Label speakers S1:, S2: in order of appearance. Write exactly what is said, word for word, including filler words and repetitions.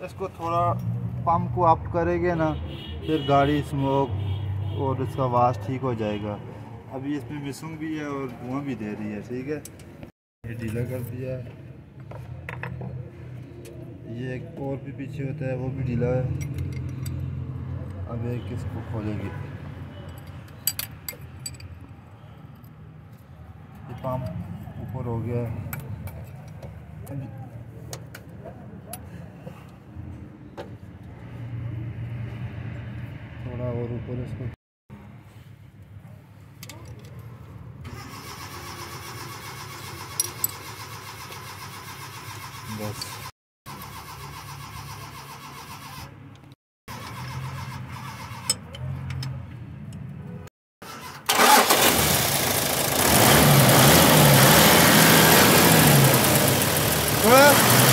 S1: इसको थोड़ा पंप को अप करेंगे ना, फिर गाड़ी स्मोक और इसका आवाज़ ठीक हो जाएगा। अभी इसमें मिसिंग भी है और धुआं भी दे रही है। ठीक है, ये ढीला कर दिया है। ये एक और भी पीछे होता है, वो भी ढीला है। अब एक इसको खोलेंगे, ये पंप ऊपर हो गया है। थोड़ा और ऊपर इसको, बस। Well